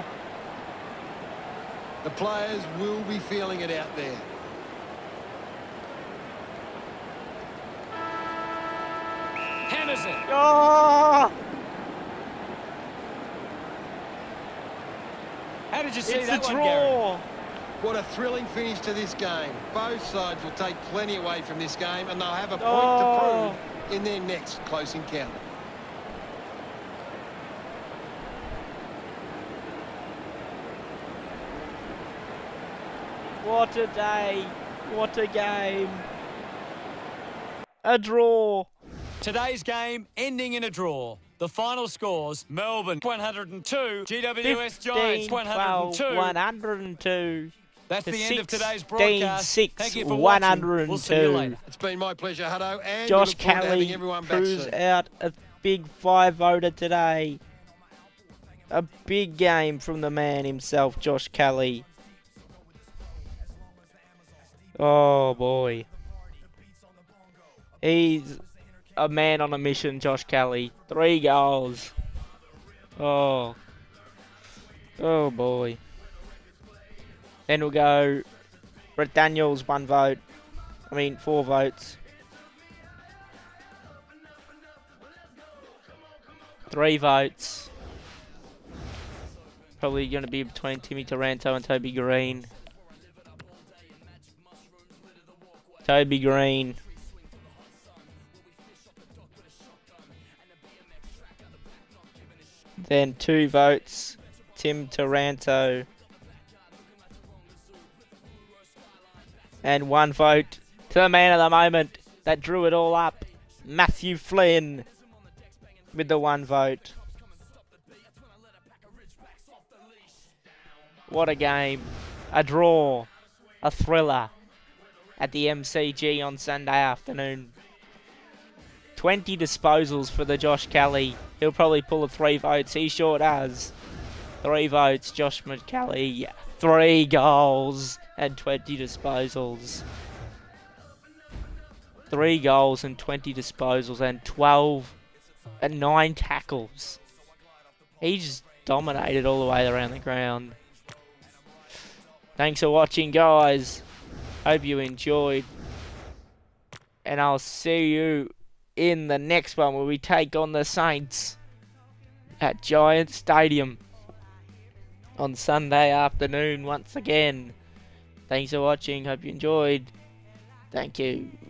The players will be feeling it out there. Hammers it. Oh! How did you see It's a that one, Gary? draw! What a thrilling finish to this game. Both sides will take plenty away from this game, and they'll have a point Oh. to prove in their next close encounter. What a day! What a game! A draw! Today's game ending in a draw. The final scores: Melbourne 102, GWS Giants 102. 102. That's to the end of today's 16, broadcast. 6, Thank you for watching. We'll see you 102. later. It's been my pleasure, Hutto, and Josh we look forward to having Kelly everyone back cruise soon. out a big 5-voter today. A big game from the man himself, Josh Kelly. Oh boy. He's a man on a mission, Josh Kelly. 3 goals. Oh. Oh boy. Then we'll go Brett Daniels, 1 vote. 4 votes. 3 votes. Probably going to be between Timmy Taranto and Toby Green. Toby Green. Then 2 votes, Tim Taranto. And 1 vote to the man of the moment that drew it all up, Matthew Flynn, with the 1 vote. What a game. A draw. A thriller at the MCG on Sunday afternoon. 20 disposals for the Josh Kelly. He'll probably pull a 3 votes. He sure does. 3 votes, Josh McKelly. 3 goals and 20 disposals. 3 goals and 20 disposals and 9 tackles. He just dominated all the way around the ground. Thanks for watching, guys. Hope you enjoyed. And I'll see you in the next one where we take on the Saints at Giant Stadium on Sunday afternoon once again. Thanks for watching. Hope you enjoyed. Thank you.